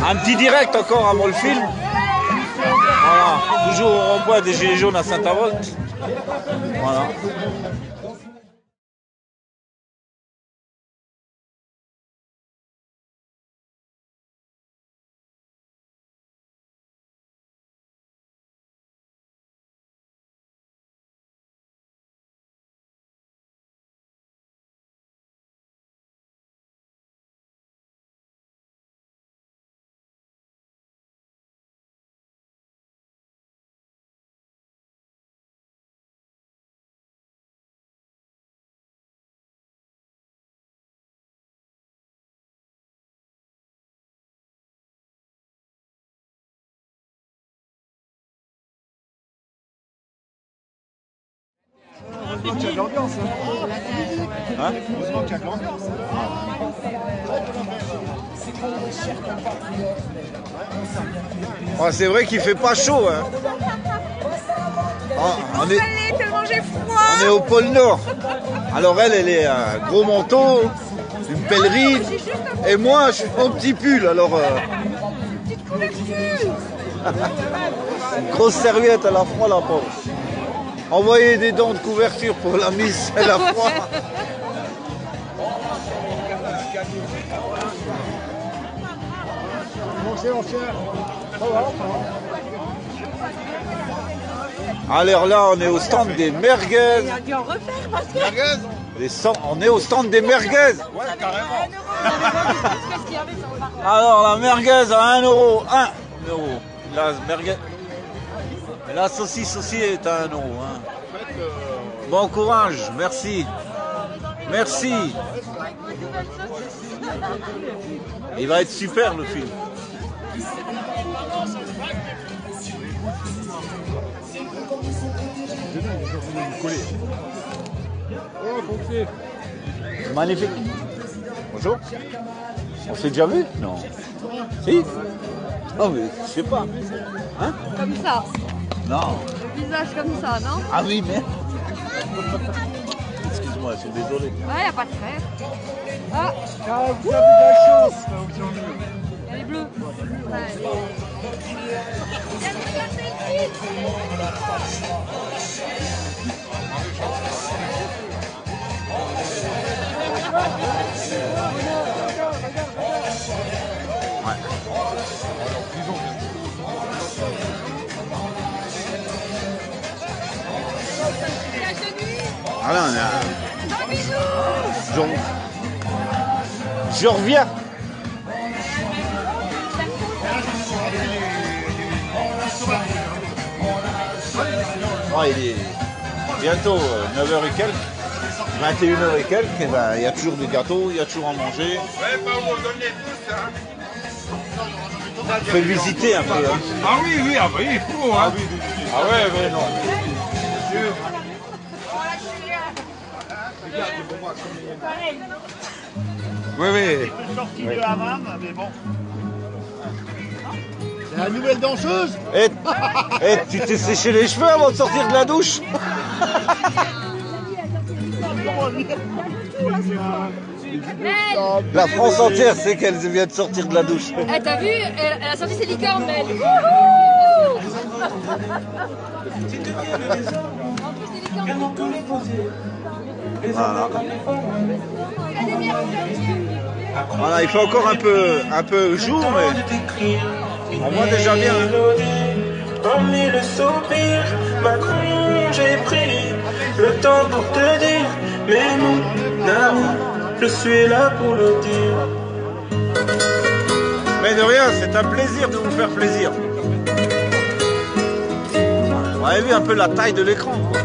Un petit direct encore avant le film. Voilà, toujours au rond-point des Gilets jaunes à Saint-Avold. Voilà. Heureusement qu'il y a de l'ambiance. Hein? Heureusement qu'il y a de l'ambiance. Oh, c'est vrai qu'il fait pas chaud. Hein. Oh, on est au pôle Nord. Alors elle est un gros manteau, une pèlerine. Et moi, je suis en petit pull. Alors, Petite couverture. une grosse serviette à la froid, la pauvre. Envoyez des dents de couverture pour la mise à la froid. Alors là, on est au stand des merguez. On est au stand des merguez. Ouais, carrément. Alors la merguez à 1 euro. 1 euro. La merguez. La saucisse aussi est à 1 euro. Hein. Bon courage, merci. Merci. Il va être super le film. Magnifique. Bonjour. On s'est déjà vu? Non. Si? Oh mais je sais pas. Hein? Comme ça. Non. Le visage comme ça, non? Ah oui, mais... Excuse-moi, je suis désolé. Ouais, y a pas de frère. Ah, Vous avez de la chance là où j'en ai. y a les bleus. Ouais. Ah là, on a... Je reviens. Oh, il est bientôt 9h et quelques, 21h et quelques, et ben, il y a toujours des gâteaux, il y a toujours à manger. Il faut visiter un peu. Hein. Ah oui, oui, ah bah il faut, hein. Ah ouais, mais non. Oui, oui. Sortie de hammam, mais bon. C'est la nouvelle danseuse. Et tu t'es séché les cheveux avant de sortir de la douche? La France entière sait qu'elle vient de sortir de la douche. Eh, t'as vu? Elle a sorti ses licornes, mais elle. Voilà. Voilà, il fait encore un peu jour, mais on voit déjà bien. Parmi le soupir, Macron, j'ai pris le temps pour te dire, mais mon ami, je suis là pour le dire. Mais de rien, c'est un plaisir de vous faire plaisir. Vous avez vu un peu la taille de l'écran, quoi.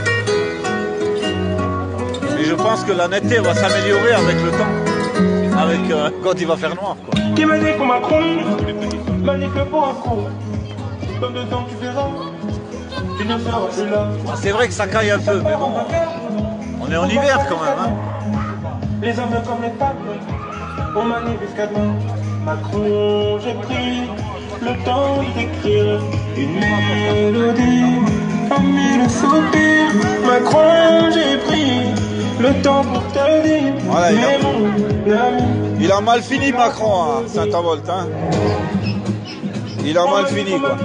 Et je pense que la netteté va s'améliorer avec le temps, avec quand il va faire noir, quoi. Qui m'a dit qu'on Macron, manipule pour un coup. Dans 2 ans tu verras, tu ne seras plus là. Ah, c'est vrai que ça caille un peu, mais bon, on est en hiver quand même, hein. Les hommes comme les femmes, on manie jusqu'à demain. Macron, j'ai pris le temps d'écrire une mélodie. Parmi le soupir, Macron, j'ai pris le temps pour te dire, Voilà, mais mon ami, Il a mal fini Macron à Saint-Avold, hein. Il a mal fini quoi.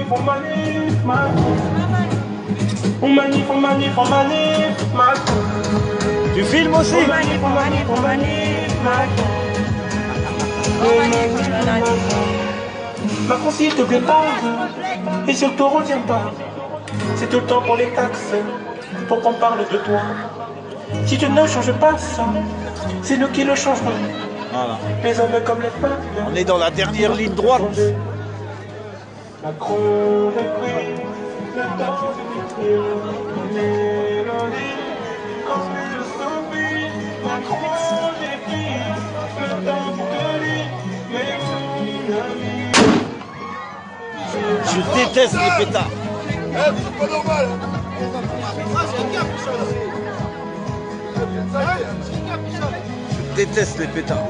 Tu filmes aussi? Macron, s'il te plaît pas, et surtout reviens pas. C'est tout le temps pour les taxes, pour qu'on parle de toi. Si tu ne changes pas ça, c'est nous qui le changerons. Voilà. Les hommes comme les peuples. On est dans la dernière ligne droite. Macron, j'ai pris le temps d'écrire une mélodie. Comme une Sophie, Macron, j'ai pris le temps de lire mes amis. Je déteste les pétards. C'est pas normal. Je déteste les pétards.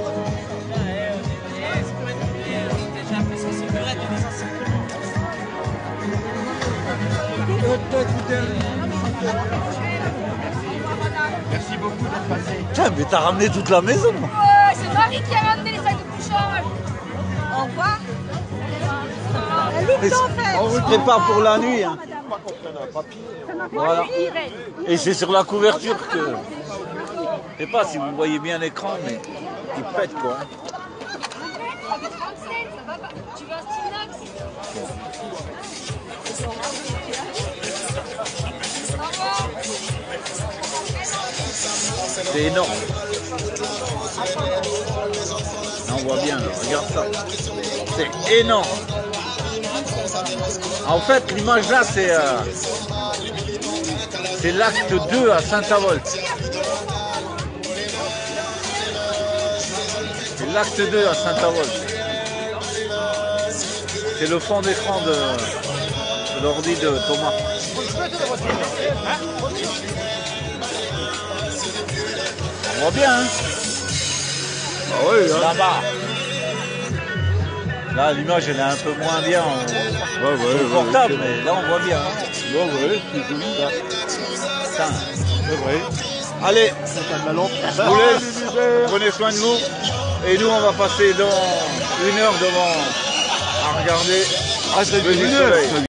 Merci beaucoup d'être passé. Tiens, mais t'as ramené toute la maison. Ouais, c'est Marie qui a ramené les sacs de couchage. Au revoir. On se prépare pour la nuit. Hein. Voilà. Et c'est sur la couverture que... Je sais pas si vous voyez bien l'écran, mais il pète quoi. Tu veux un Stilnax? C'est énorme. Là, on voit bien, là. Regarde ça. C'est énorme. En fait, l'image là, c'est l'acte 2 à Saint-Avold. C'est l'acte 2 à Saint-Avold. C'est le fond d'écran de l'ordi de Thomas. On voit bien, hein? Ah oui, hein? Là-bas. Là, l'image, elle est un peu moins bien sur le portable, mais là, on voit bien. Hein? Ouais, c'est joli ça. Putain. C'est vrai. Allez, je vous laisse. Prenez soin de vous. Et nous, on va passer dans 1 heure devant à regarder. Ah, c'est le une heure. soleil.